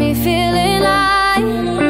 me feeling like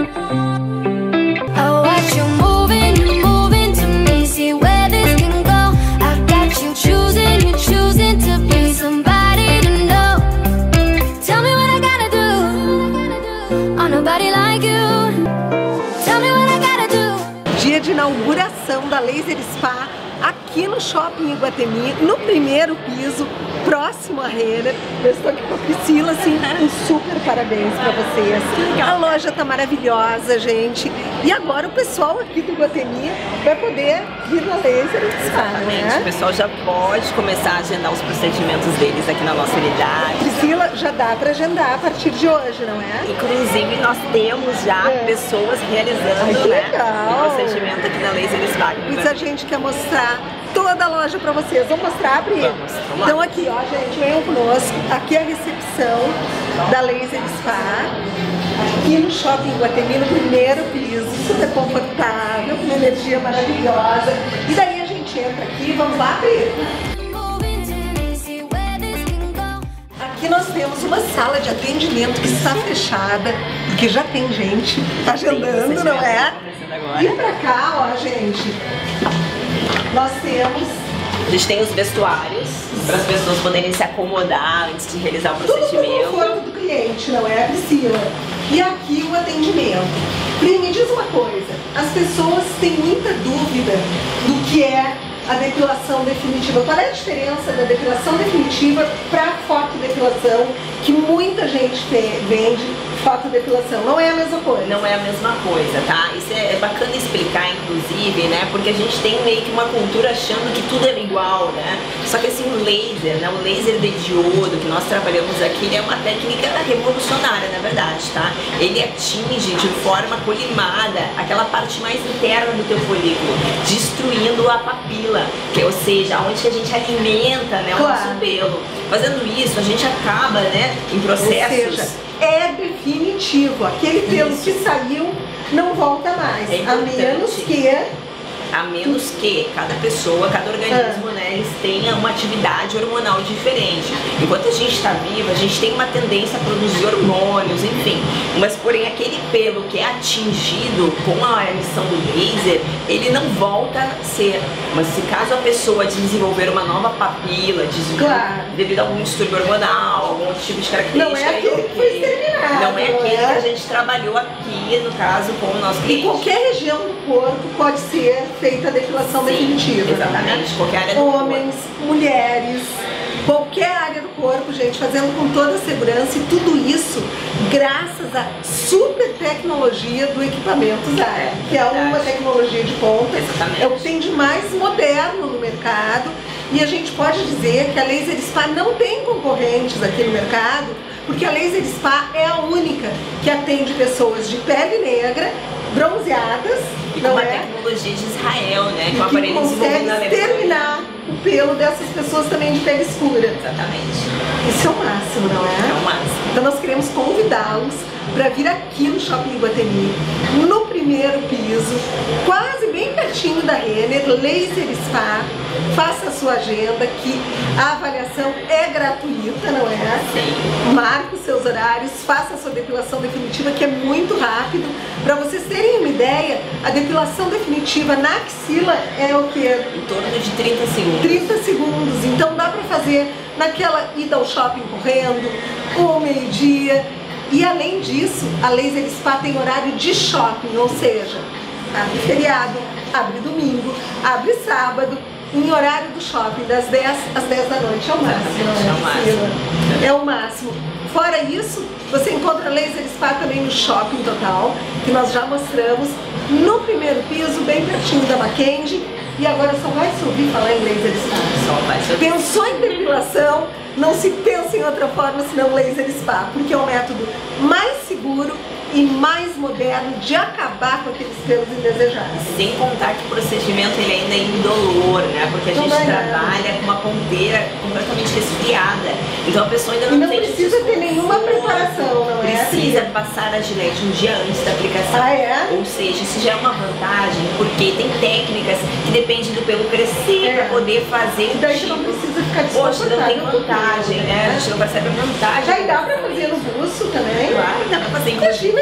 I watch you moving to me. See where this can go. I got you choosing to be somebody to know. Tell me what I gotta do on nobody like you. Tell me what I gotta do. Dia de inauguração da Laser Spa aqui no Shopping Iguatemi, no primeiro piso, próximo à Renner. Eu estou aqui com a Priscila, assim, um super parabéns pra vocês. A loja tá maravilhosa, gente. E agora o pessoal aqui do Iguatemi vai poder vir na Laser Spa, né? O pessoal já pode começar a agendar os procedimentos deles aqui na nossa unidade. Priscila, já dá pra agendar a partir de hoje, não é? Inclusive, nós temos já pessoas realizando, o procedimento aqui na Laser Spa. Muita gente quer mostrar toda a loja pra vocês. Vamos mostrar, Pri? Vamos lá. Então aqui, ó, gente, venham conosco. Aqui é a recepção da Laser Spa. Aqui no Shopping Iguatemi, no primeiro piso, super confortável, com uma energia maravilhosa. E daí a gente entra aqui, vamos lá, Pri? Aqui nós temos uma sala de atendimento que está fechada, porque já tem gente agendando, não é? E pra cá, ó, gente, nós temos... A gente tem os vestuários para as pessoas poderem se acomodar antes de realizar o procedimento. Tudo pro conforto do cliente, não é, Priscila? E aqui o atendimento. Pri, me diz uma coisa, as pessoas têm muita dúvida do que é a depilação definitiva. Qual é a diferença da depilação definitiva para fotodepilação, que muita gente vende fotodepilação? Não é a mesma coisa. Não é a mesma coisa, tá? Isso é bacana explicar, inclusive, né? Porque a gente tem meio que uma cultura achando que tudo é igual, né? Só que assim, o laser, né? O laser de diodo que nós trabalhamos aqui, ele é uma técnica revolucionária, na verdade, tá? Ele atinge de forma colimada aquela parte mais interna do teu folículo, destruindo a papila, que, ou seja, onde que a gente alimenta, né, o nosso pelo. Fazendo isso, a gente acaba, né, em processos... Ou seja, é definitivo. Aquele pelo que saiu não volta mais. A menos que cada pessoa, cada organismo, né, eles tenham uma atividade hormonal diferente. Enquanto a gente está viva, a gente tem uma tendência a produzir hormônios, enfim. Mas, porém, aquele pelo que é atingido com a emissão do laser, ele não volta a ser. Mas se caso a pessoa desenvolver uma nova papila, devido a algum distúrbio hormonal, algum tipo de característica... Não é aquele que foi exterminado. Não é aquele que a gente trabalhou aqui, no caso, com o nosso cliente. Em qualquer região do corpo pode ser feita a depilação definitiva. Exatamente, qualquer área do corpo. Homens, mulheres, qualquer área do corpo, gente, fazendo com toda a segurança, e tudo isso graças à super tecnologia do equipamento Zara, que é uma tecnologia de ponta. Exatamente. É o que tem de mais moderno no mercado, e a gente pode dizer que a Laser Spa não tem concorrentes aqui no mercado, porque a Laser Spa é a única que atende pessoas de pele negra, bronzeadas, e com uma tecnologia de Israel, né? Que consegue terminar o pelo dessas pessoas também de pele escura. Exatamente. Isso é o máximo, não é? É o máximo. Então nós queremos convidá-los para vir aqui no Shopping Iguatemi, no primeiro piso, quase bem pertinho da Renner, Laser Spa. Faça a sua agenda, que a avaliação é gratuita, não é? Sim. Marque os seus horários, faça a sua depilação definitiva, que é muito rápido. Para vocês terem uma ideia, a depilação definitiva na axila é o que? Em torno de 30 segundos. 30 segundos. Então dá para fazer naquela ida ao shopping correndo, ou meio-dia. E além disso, a Laser Spa tem horário de shopping, ou seja, abre feriado, abre domingo, abre sábado, em horário do shopping, das 10 às 10 da noite. É o máximo. É o máximo. Fora isso, você encontra a Laser Spa também no Shopping Total, que nós já mostramos, no primeiro piso, bem pertinho da Mackenzie. E agora só vai subir falar em Laser Spa. Só vai subir. Pensou em depilação, não se pensa em outra forma senão Laser Spa, porque é o método mais seguro e mais moderno de acabar com aqueles pelos indesejáveis. Sem contar que o procedimento ele ainda é indolor, né? Porque a gente trabalha com uma ponteira completamente resfriada. Então a pessoa ainda não tem precisa ter nenhuma preparação, não é? Precisa passar a Gillette um dia antes da aplicação. Ah, é? Ou seja, isso já é uma vantagem, porque tem técnicas que dependem do pelo crescer para poder fazer. E daí não precisa ficar desconfortável. Poxa, não tem vantagem, né? A gente não percebe a vantagem. Já dá pra fazer no buço também? Claro, dá pra fazer Imagina,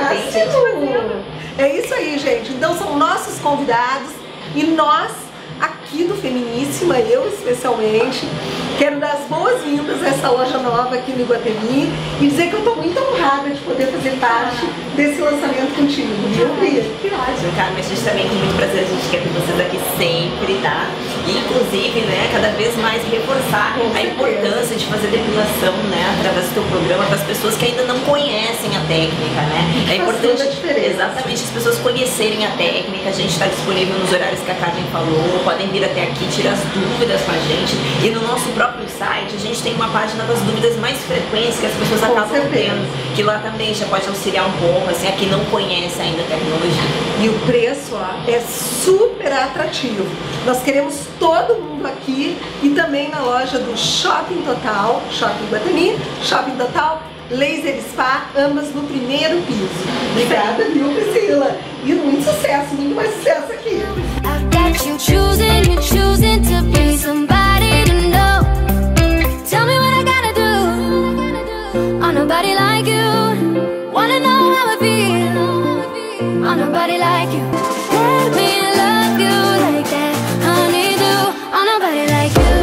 é isso aí, gente. Então são nossos convidados e nós aqui do Feminíssima, eu especialmente, quero dar as boas-vindas a essa loja nova aqui no Iguatemi e dizer que eu estou muito honrada de poder fazer parte desse lançamento contigo, viu, Bia? Que ótimo, Carmen. A gente também com muito prazer, a gente quer ter vocês aqui sempre, tá? E inclusive, né, cada vez mais reforçar a importância de fazer depilação, né, através do teu programa para as pessoas que ainda não conhecem a técnica, né? É importante, exatamente, as pessoas conhecerem a técnica. A gente está disponível nos horários que a Carmen falou, podem vir até aqui, tirar as dúvidas com a gente. E no nosso próprio site, a gente tem uma página das dúvidas mais frequentes que as pessoas acabam tendo, que lá também já pode auxiliar um pouco, assim, a quem não conhece ainda a tecnologia. E o preço, ó, é super atrativo. Nós queremos todo mundo aqui e também na loja do Shopping Total, Shopping Iguatemi, Shopping Total, Laser Spa, ambas no primeiro piso. Obrigada, viu, Priscila? E muito sucesso, muito mais sucesso aqui. You choosing to be somebody to know. Tell me what I gotta do. On nobody like you. Wanna know how I feel. On nobody like you. Let me love you like that, honey do. On nobody like you.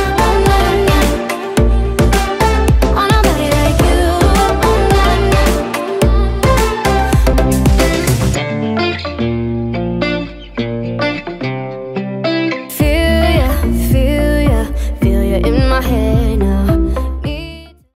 On nobody like you. Feel ya in my head now.